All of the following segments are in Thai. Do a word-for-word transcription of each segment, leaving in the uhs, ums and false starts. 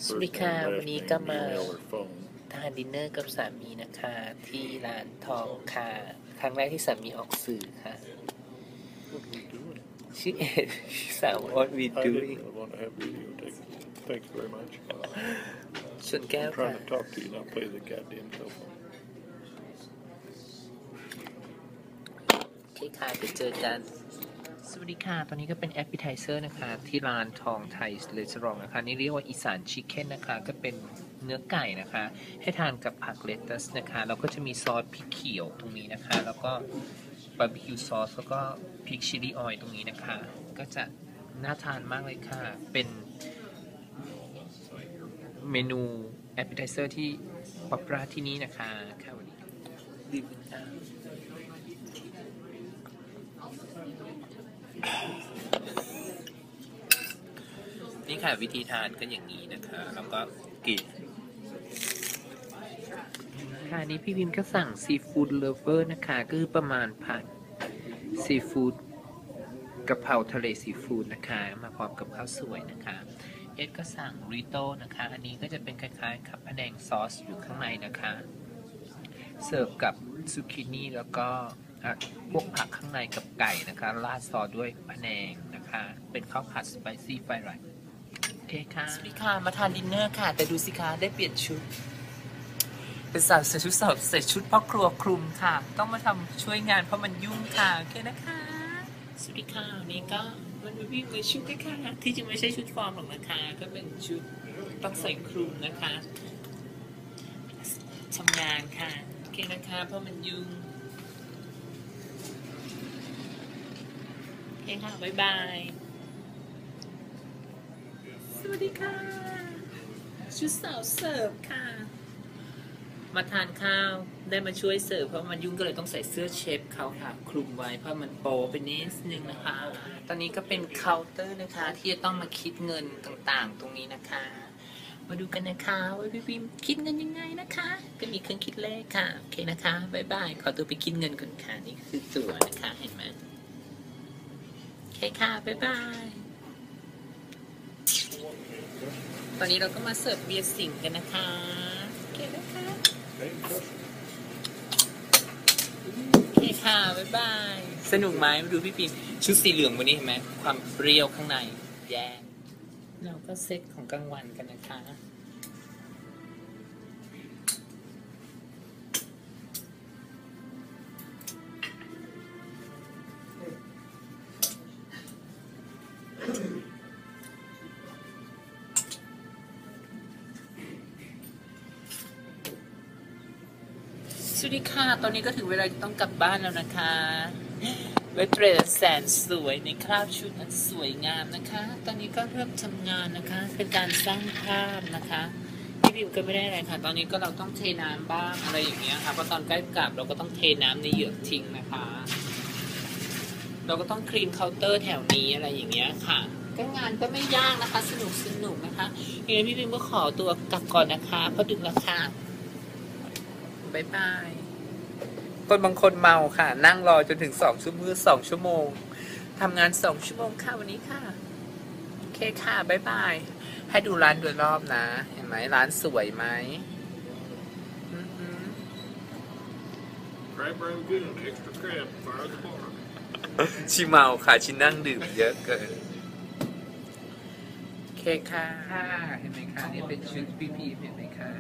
สวัสดีค่ะวันนี้ก็มาทานดินเนอร์กับสามีนะคะที่ร้านทองค่ะครั้งแรกที่สามีออกสื่อค่ะชื่อเอ็ดสาว what we doing ส่วนแก้วค่ะโอเคค่ะไปเจอกันสวัสดีค่ะตอนนี้ก็เป็นแอปเปิลไทเซอร์นะคะที่ร้านทองไทยเรสตอรองนะคะนี่เรียกว่าอีสานชิคเก้นนะคะก็เป็นเนื้อไก่นะคะให้ทานกับผักเลตัสนะคะแล้วก็จะมีซอสพริกเขียวตรงนี้นะคะแล้วก็บาร์บีคิวซอสแล้วก็พริกชิลลี่ออยล์ตรงนี้นะคะก็จะน่าทานมากเลยค่ะเป็นเมนูแอปเปิลไทเซอร์ที่ป๊อปปูล่าที่นี่นะคะค่ะวันนี้ดีมากนี่ค่ะวิธีทานก็อย่างนี้นะคะแล้วก็กินค่ะนี้พี่พิมพ์ก็สั่งซีฟู้ดเลฟเวอร์นะคะก็คือประมาณผัดซีฟู้ดกะเพราทะเลซีฟู้ดนะคะมาพร้อมกับข้าวสวยนะคะเอ็ดก็สั่งริโต้นะคะอันนี้ก็จะเป็นคล้ายๆกับพะแนงซอสอยู่ข้างในนะคะเสิร์ฟกับซูกินี่แล้วก็พวกผักข้างในกับไก่นะคะราดซอสด้วยพะแนงนะคะเป็นข้าวผัดสไปซี่ไฟไรซ์โอเคค่ะสวัสดีค่ะมาทานดินเนอร์ค่ะแต่ดูสิคะได้เปลี่ยนชุดเป็นสาวใส่ชุดสาวใส่ชุดพ่อครัวคลุมค่ะต้องมาทำช่วยงานเพราะมันยุ่งค่ะโอเคนะคะสวัสดีค่ะวันนี้ก็มันมีวิ่งเลยชุดนะคะที่จริงไม่ใช่ชุดฟอร์มหรอกนะคะก็เป็นชุดต้องใส่คลุมนะคะทำงานค่ะโอเคนะคะเพราะมันยุ่งโอเคค่ะบ๊ายบายสวัสดีค่ะชุดสาวเสิร์ฟค่ะมาทานข้าวได้มาช่วยเสิร์ฟเพราะมันยุ่งก็เลยต้องใส่เสื้อเชฟเขาค่ะคลุมไว้เพราะมันโปไปนิดนึงนะคะตอนนี้ก็เป็นเคาน์เตอร์นะคะที่จะต้องมาคิดเงินต่างๆตรงนี้นะคะมาดูกันนะคะว่าพี่พิมคิดเงินยังไงนะคะก็มีเครื่องคิดเลขค่ะโอเคนะคะบ๊ายบายขอตัวไปคิดเงินก่อนค่ะนี่คือตั๋วนะคะเห็นไหมโอเคค่ะบ๊ายบายตอนนี้เราก็มาเสิร์ฟเบียร์สิงกันนะคะโอเคนะคะโอเคค่ะบ๊ายบายสนุกไหมมาดูพี่ปีชุดสีเหลืองวันนี้เห็นไหมความเปรี้ยวข้างในแย่เราก็เซตของกลางวันกันนะคะสวัสดีค่ะตอนนี้ก็ถึงเวลาที่ต้องกลับบ้านแล้วนะคะเวทเทรดแสนสวยในคราบชุดอันสวยงามนะคะตอนนี้ก็เริ่มทำงานนะคะเป็นการสร้างภาพนะคะพี่บิวก็ไม่ได้อะไรค่ะตอนนี้ก็เราต้องเทน้ำบ้างอะไรอย่างเงี้ยค่ะเพราะตอนใกล้กลับเราก็ต้องเทน้ำในเหยือกทิ้งนะคะเราก็ต้องคลีนเคาน์เตอร์แถวนี้อะไรอย่างเงี้ยค่ะก็งานก็ไม่ยากนะคะสนุกสนุกนะคะยังไงพี่บิวก็ขอตัวกลับก่อนนะคะเพราะดึกแล้วค่ะบายบายคนบางคนเมาค่ะนั่งรอจนถึงสองชั่วโมงสองชั่วโมงทำงานสองชั่วโมงค่ะวันนี้ค่ะโอเคค่ะบายบายให้ดูร้านโดยรอบนะเห็นไหมร้านสวยไหมชิเมาค่ะชินั่งดื่มเยอะเกินโอเคค่ะเห็นไหมคะนี่เป็นชุดพี่พีเห็นไหมคะ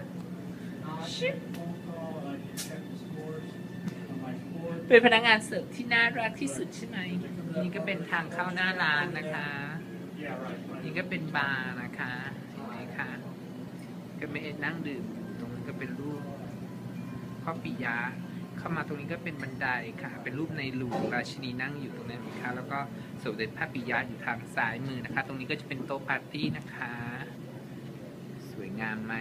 เป็นพนักงานเสิร์ฟที่น่ารักที่สุดใช่ไหมนี่ก็เป็นทางเข้าหน้าร้านนะคะนี่ก็เป็นบาร์นะคะเห็นไหมคะก็ไม่นั่งดื่มตรงนี้ก็เป็นรูปพ่อปิยะเข้ามาตรงนี้ก็เป็นบันไดค่ะเป็นรูปในหลวงราชินีนั่งอยู่ตรงนั้นนะคะแล้วก็สมเด็จพระปิยะอยู่ทางซ้ายมือนะคะตรงนี้ก็จะเป็นโต๊ะปาร์ตี้นะคะสวยงามไหม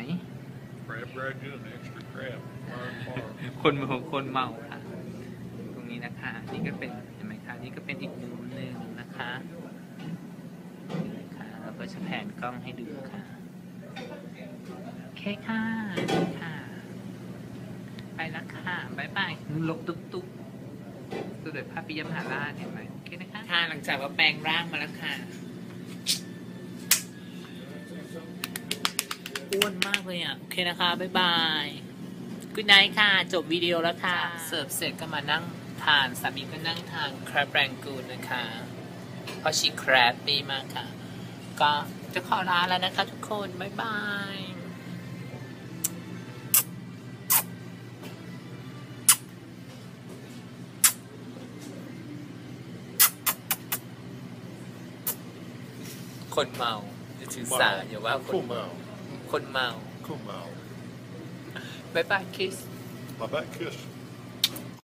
คนเมาคนเมาค่ะตรงนี้นะคะนี่ก็เป็นเห็นไหมคะนี่ก็เป็นอีกมุมหนึ่งนะคะนี่ค่ะแล้วก็จะแผนกล้องให้ดูค่ะโอเคค่ะค่ะไปแล้วค่ะบ๊ายบายลกตุ๊กตุ๊กสมเด็จพระปิยมหาราชเห็นไหมโอเคนะคะค่ะหลังจากว่าแปลงร่างมาแล้วค่ะอ้วนมากเลยอ่ะ โอเคนะคะ บ๊ายบายกุ๊ดไนท์ค่ะ จบวิดีโอแล้วค่ะ เสิร์ฟเสร็จก็มานั่งทาน สามีก็นั่งทานคราบแรงกูนนะคะ เพราะชีคราบดีมากค่ะ ก็จะขอลาแล้วนะคะทุกคน บ๊ายบาย คนเมาจะถือสาอย่าว่าคนเมา คนเมา Come out. บ๊ายบายคิส My back kiss.